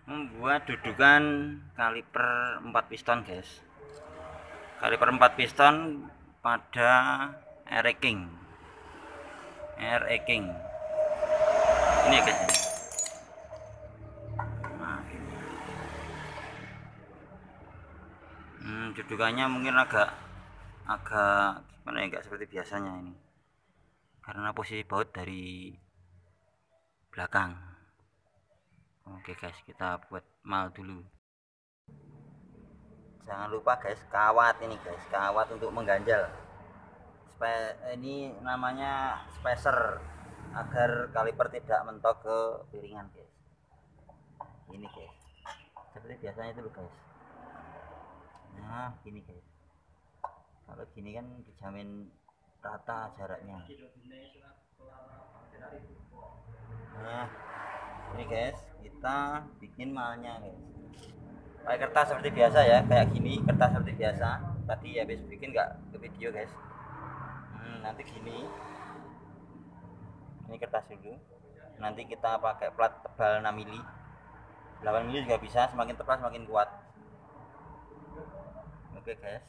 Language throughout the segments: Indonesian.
Membuat dudukan kaliper 4 piston, guys. Kaliper 4 piston pada air racking. Ini ya, guys. Nah, dudukannya mungkin agak gimana ya, enggak seperti biasanya ini. Karena posisi baut dari belakang. Oke guys, kita buat mal dulu. Jangan lupa guys, kawat ini guys, kawat untuk mengganjal. Ini namanya spacer agar kaliper tidak mentok ke piringan guys. Ini guys, seperti biasanya itu loh guys. Nah gini guys, kalau gini kan dijamin rata jaraknya. Nah ini guys, kita bikin malnya guys, pakai kertas seperti biasa ya, kayak gini, kertas seperti biasa. Tadi habis bikin nggak ke video guys. Nanti gini, ini kertas dulu, nanti kita pakai plat tebal 6 mili, 8 mili juga bisa, semakin tebal semakin kuat. Oke guys,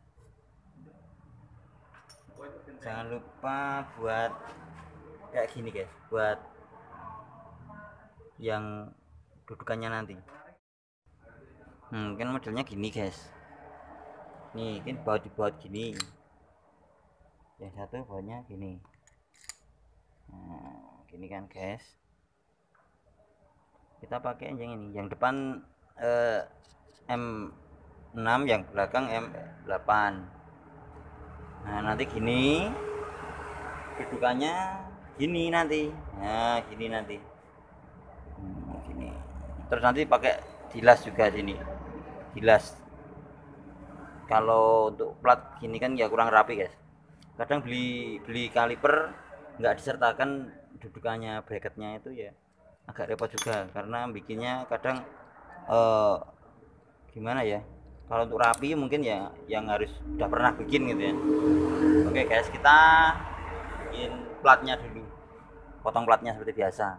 jangan lupa buat kayak gini guys, buat yang dudukannya nanti. Kan modelnya gini guys, nih kan baut gini, yang satu bautnya gini. Nah gini kan guys, kita pakai yang ini, yang depan M6, yang belakang M8. Nah nanti gini dudukannya, gini nanti. Nah gini nanti, gini. Terus nanti pakai dilas juga sini, dilas. Kalau untuk plat gini kan ya kurang rapi guys. Kadang beli kaliper nggak disertakan dudukannya, bracketnya itu ya agak repot juga, karena bikinnya kadang gimana ya, kalau untuk rapi mungkin ya yang harus udah pernah bikin gitu ya. Oke guys, kita bikin platnya dulu, potong platnya seperti biasa.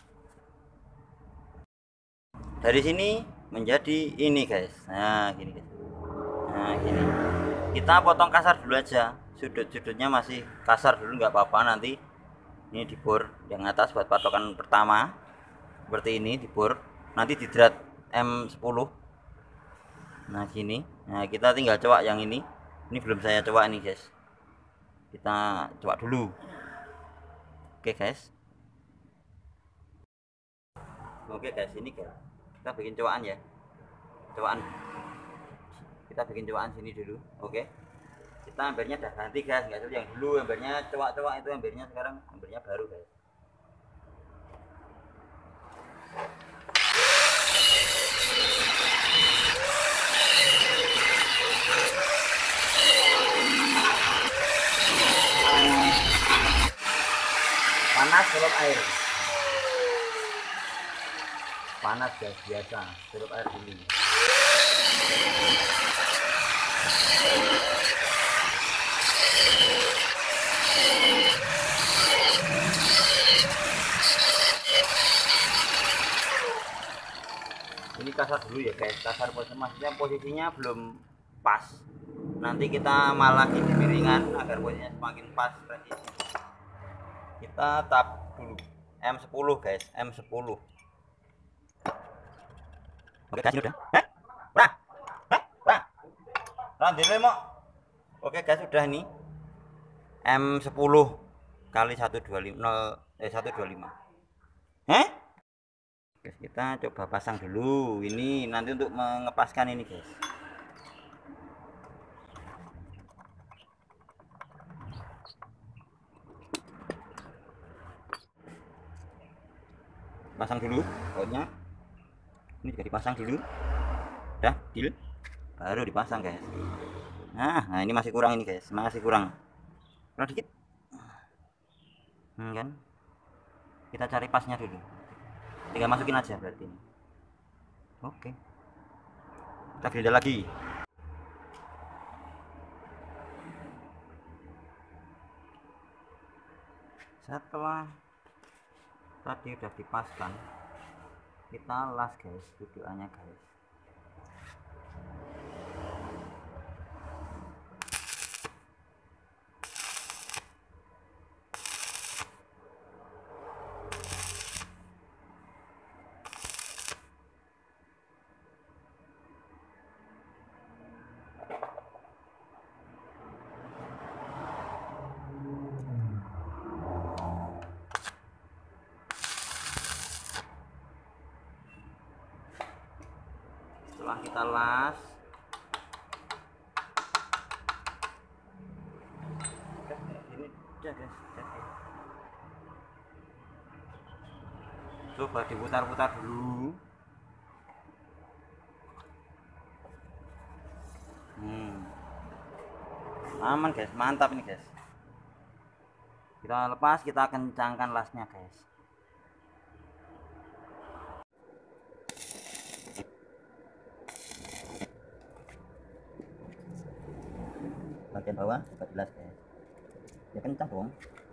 Dari sini menjadi ini guys. Nah gini guys, nah gini kita potong kasar dulu aja, sudut-sudutnya masih kasar dulu nggak apa-apa. Nanti ini dibor yang atas buat patokan pertama, seperti ini dibor, nanti didrat M10. Nah gini, nah kita tinggal coak yang ini belum saya coak nih guys, kita coak dulu. Oke guys, ini guys, kita bikin coakan ya, coakan, kita bikin coakan sini dulu. Oke, kita embernya udah ganti guys, nggak seperti yang dulu embernya coak-coak, itu embernya sekarang embernya baru guys. Panas celup air, panas guys, biasa celup air dulu. Ini kasar dulu ya guys, kasar maksudnya posisinya belum pas, nanti kita malah di piringan agar posisinya semakin pas presisi. Kita tap dulu M10 guys, M10. Oke guys, ini udah oke guys, udah nih M10 kali 125. Guys, kita coba pasang dulu ini, nanti untuk mengepaskan ini guys. Pasang dulu bautnya, ini juga dipasang dulu, udah deal, baru dipasang guys. Nah ini masih kurang ini guys, masih kurang dikit. Kan kita cari pasnya dulu, tinggal masukin aja berarti ini. Oke, kita gerinda lagi. Setelah tadi udah dipaskan, kita las guys dudukannya guys. Setelah kita las, ini aja guys, coba diputar-putar dulu. Aman guys, mantap ini guys. Kita lepas, kita kencangkan lasnya guys. Bagian bawah juga jelas guys, ya kencang dong.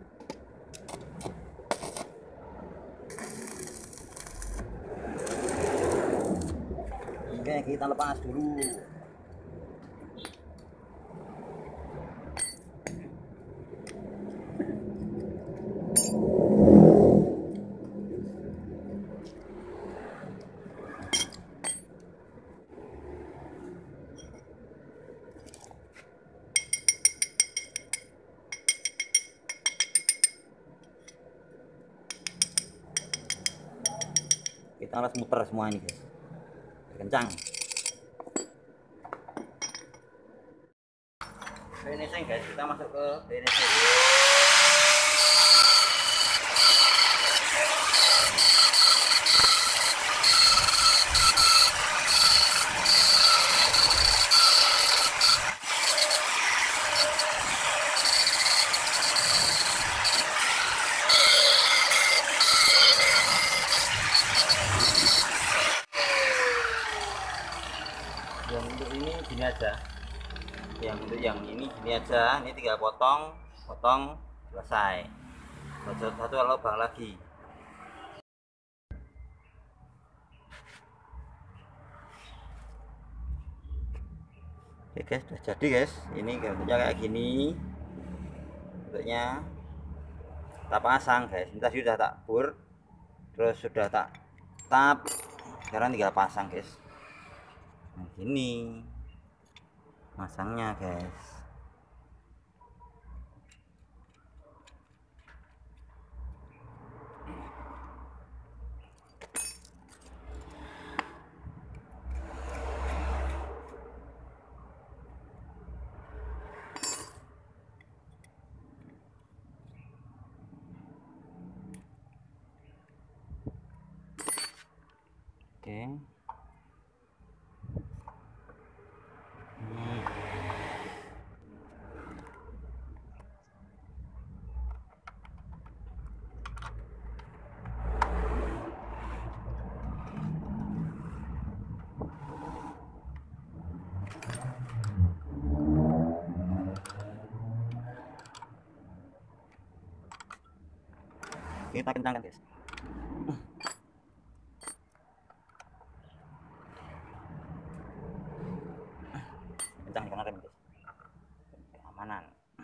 Oke, kita lepas dulu. Kita harus muter semua ini guys, kencang. Finishing guys, kita masuk ke finishing. Yang untuk ini gini aja, yang untuk yang ini gini aja, ini tinggal potong selesai. Satu lubang lagi. Oke guys, sudah jadi guys. Ini bentuknya kayak gini, bentuknya kita pasang guys. Ini tadi sudah tak bur, terus sudah tak tap, sekarang tinggal pasang guys. Nah gini masangnya guys. Oke. Kita kencangkan guys. Kencang karena rem guys, keamanan.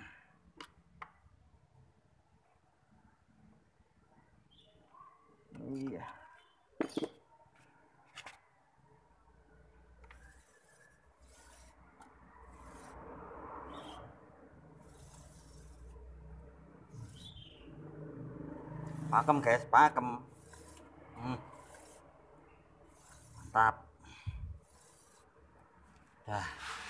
Iya. Pakem guys, pakem. Mantap. Dah.